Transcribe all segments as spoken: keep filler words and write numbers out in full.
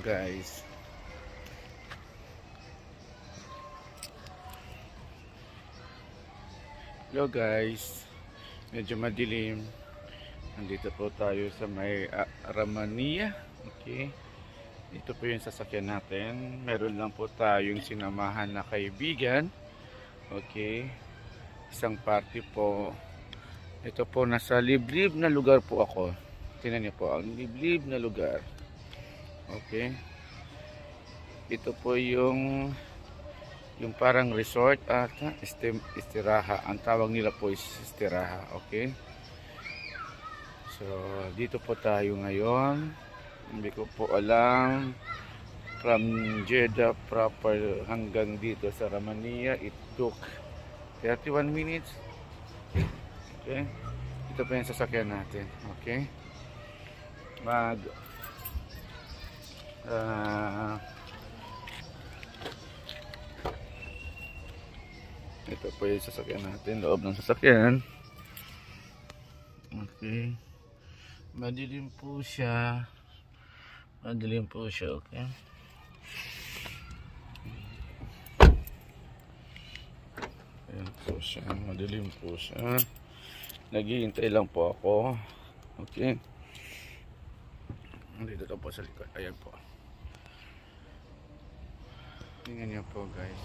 guys. Hello guys. Medyo madilim. Nandito po tayo sa may uh, Ramania. Okay. Ito po yung sasakyan natin. Meron lang po tayong sinamahan na kaibigan. Okay. Isang party po. Ito po nasa liblib na lugar po ako. Tingnan niyo po ang liblib na lugar. Okay. Ito po yung yung parang resort at istiraha. Ang tawag nila po is istiraha. Okay. So, dito po tayo ngayon. Hindi ko po alam. From Jeddah proper hanggang dito sa Ramania, it took thirty-one minutes. Okay. Ito po yung sasakyan natin. Okay. Mag uh, ito po yung sasakyan natin, loob ng sasakyan. Okay. Madilim po siya. Madilim po siya, okay. Ayan po siya, madilim po siya. Naghihintay lang po ako. Okay. Nandito lang po sa likod. Ayan po. Tingnan niyo po guys.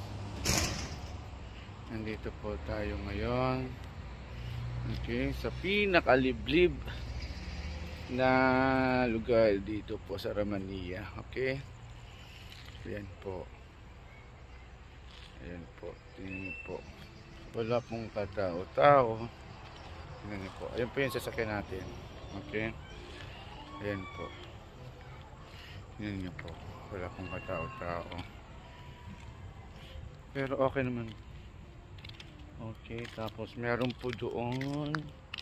Nandito po tayo ngayon. Okay. Sa pinakaliblib na lugar dito po sa Ramania. Okay. Ayan po. Ayan po. Tingnan niyo po. Wala pong katao-tao. Tingnan niyo po. Ayan po yung sasakyan natin. Okay. Ayan po. Tingnan niyo po. Wala pong katao-tao. Pero okay naman. Okay. Tapos meron po doon.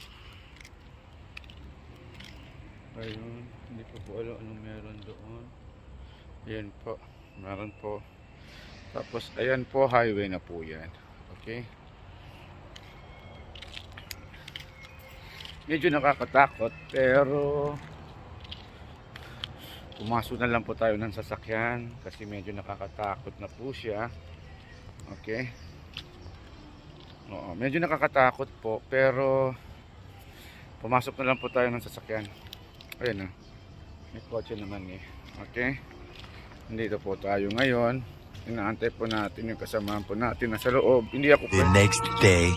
Ayun. Hindi ko po alam anong meron doon. Ayan po. Meron po. Tapos ayan po. Highway na po yan. Okay. Medyo nakakatakot pero pumasok na lang po tayo ng sasakyan kasi medyo nakakatakot na po siya. Okay. Oo, medyo nakakatakot po pero pumasok na lang po tayo ng sasakyan. Ayan na. May kotse naman eh. Okay. Nandito po tayo ngayon. Inaantay po natin yung kasamahan po natin nasa loob. Hindi ako The next day.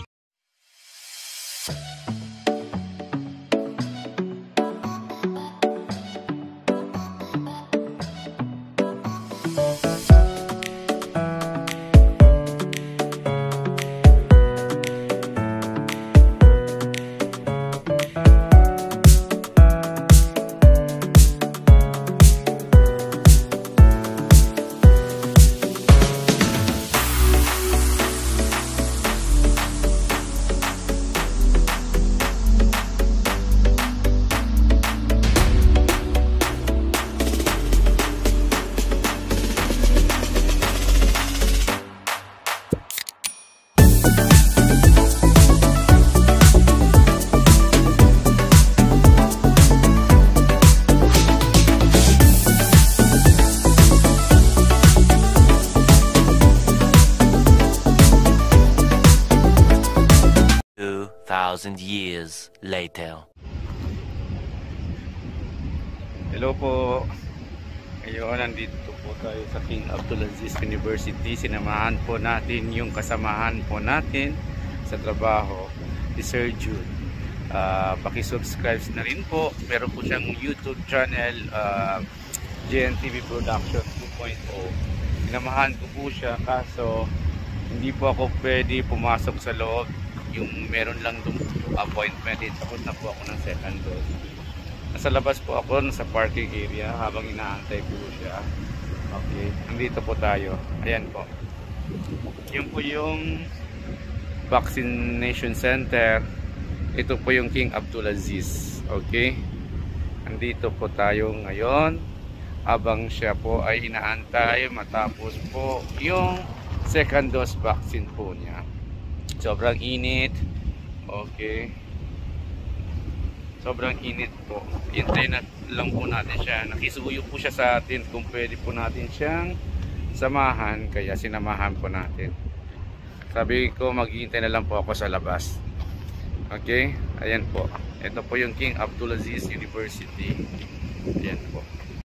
Thousand years later. Hello po. Ngayon nandito po tayo sa King Abdulaziz University. Sinamahan po natin yung kasamahan po natin sa trabaho, si Sir Jude. Uh, Paki-subscribe na rin po. Meron po siyang YouTube channel, uh, J N T V Production two point oh. Sinamahan ko po siya kaso hindi po ako pwede pumasok sa loob. Yung meron lang itong appointment, tapos na po ako ng second dose. Nasa labas po ako, nasa parking area habang inaantay po siya. Okay, nandito po tayo. Ayan po. Yung po yung vaccination center. Ito po yung King Abdulaziz. Okay, nandito po tayo ngayon habang siya po ay inaantay matapos po yung second dose vaccine po niya. Sobrang init. Okay. sobrang init po. Hintayin na lang po natin siya. Nakisuyo po siya sa atin kung pwede po natin siyang samahan, kaya sinamahan po natin. Sabi ko maghihintay na lang po ako sa labas. Okay, ayan po. Ito po yung King Abdulaziz University. Ayan po.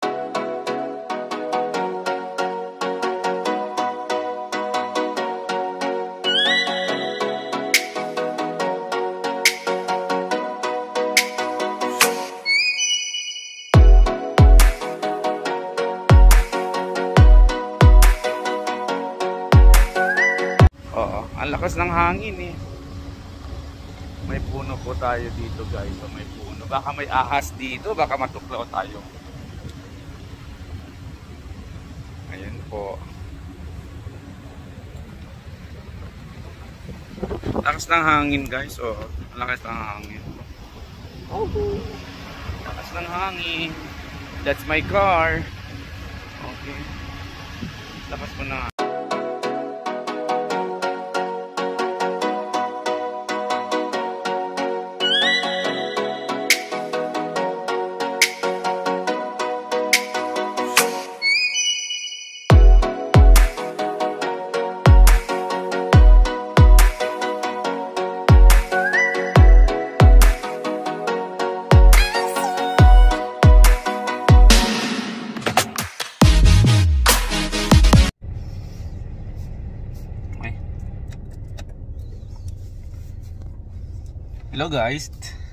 Oo, ang lakas ng hangin eh. May puno po tayo dito guys. So may puno. Baka may ahas dito. Baka matuklaw tayo. Ayan po. Lakas ng hangin guys. Oo, lakas ng hangin. Oh, lakas ng hangin. That's my car. Okay. Lakas po na. Hello guys,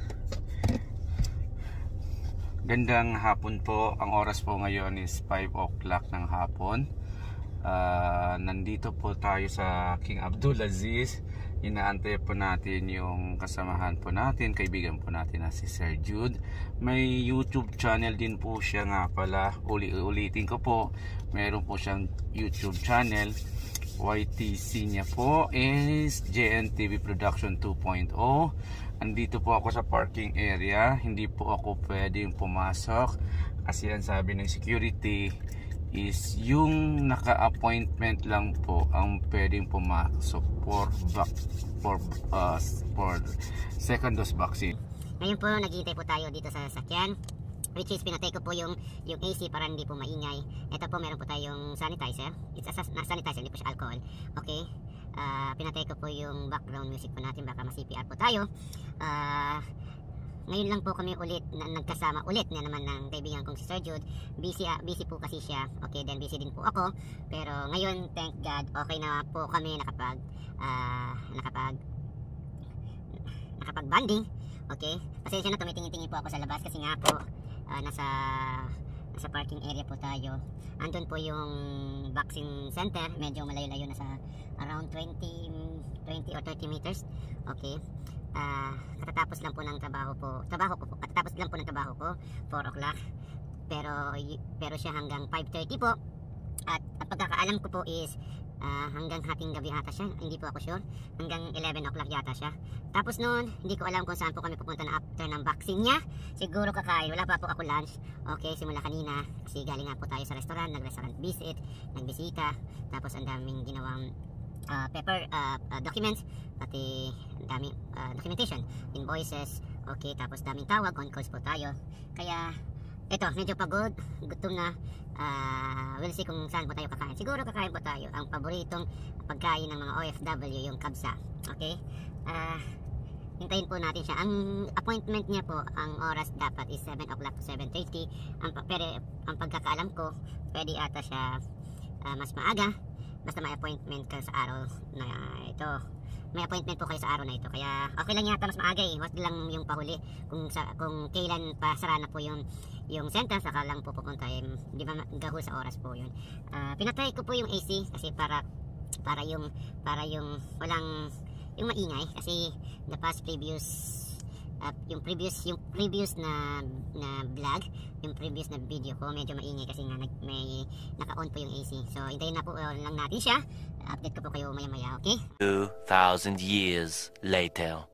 gandang hapon po. Ang oras po ngayon is five o'clock ng hapon. uh, Nandito po tayo sa King Abdulaziz. Inaantay po natin yung kasamahan po natin, kaibigan po natin na si Sir Jude. May YouTube channel din po siya nga pala. Uli-ulitin ko po, meron po siyang YouTube channel. Y T C niya po is J N T V Production two point oh. Andito po ako sa parking area. Hindi po ako pwedeng pumasok kasi ang sabi ng security is yung naka-appointment lang po ang pwedeng pumasok for back, for, uh, for second dose vaccine. Ngayon po naghihintay po tayo dito sa sasakyan, which is pinatay ko po yung yung A C para hindi po maingay. Ito po meron po tayong sanitizer. It's a sanitizer, hindi po siya alcohol. Okay. Uh, pinatay ko po yung background music po natin, baka ma-C P R po tayo. Uh, ngayon lang po kami ulit na, nagkasama ulit na naman ng kaibigan kong si Sir Jude. Busy, uh, busy po kasi siya. Okay, then busy din po ako. Pero ngayon, thank God, okay na po kami nakapag uh, nakapag nakapag banding. Okay, pasensya na, tumitingin-tingin po ako sa labas kasi nga po uh, nasa nasa parking area po tayo. Andun po yung vaccine center, medyo malayo-layo na sa around twenty or thirty meters. Okay. Uh, katatapos lang po ng trabaho po. Trabaho ko po. Katatapos lang po ng trabaho ko, four o'clock. Pero pero siya hanggang five thirty po. At ang pagkakaalam ko po is uh, hanggang hating gabi ata siya. Hindi po ako sure. Hanggang eleven o'clock yata siya. Tapos noon, hindi ko alam kung saan po kami pupunta na after ng vaccine niya. Siguro kakain. Wala pa po ako lunch. Okay, simula kanina. Kasi galing nga po tayo sa restaurant. Nag-restaurant visit. Nagbisita. Tapos ang daming ginawang uh, paper uh, uh, documents. Pati ang daming uh, documentation. Invoices. Okay, tapos daming tawag. On calls po tayo. Kaya ito, medyo pagod. Gutom na. Uh, we'll see kung saan po tayo kakain. Siguro kakain po tayo ang paboritong pagkain ng mga O F W, yung kabsa. Okay? Uh, hintayin po natin siya. Ang appointment niya po, ang oras dapat is seven o'clock to seven thirty. Ang, pero ang pagkakaalam ko, pwede ata siya uh, mas maaga. Basta may appointment ka sa araw na ito. May appointment po kayo sa araw na ito. Kaya okay lang yata mas maaga eh. Huwag lang yung pahuli. Kung, sa, kung kailan pa sara na po yung yung center, saka lang po pupunta. Eh, di ba gahol sa oras po yun. Uh, pinatay ko po yung A C kasi para para yung para yung walang yung maingay kasi the past previous uh, yung previous yung previous na na vlog, yung previous na video ko medyo maingay kasi nga nag, may naka-on po yung A C. So hintayin na po uh, lang natin siya. Update ko po kayo maya maya, okay? two thousand years later.